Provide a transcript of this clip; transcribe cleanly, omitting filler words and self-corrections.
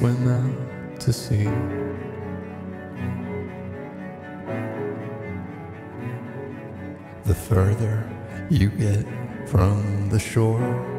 swim out to sea. The further you get from the shore,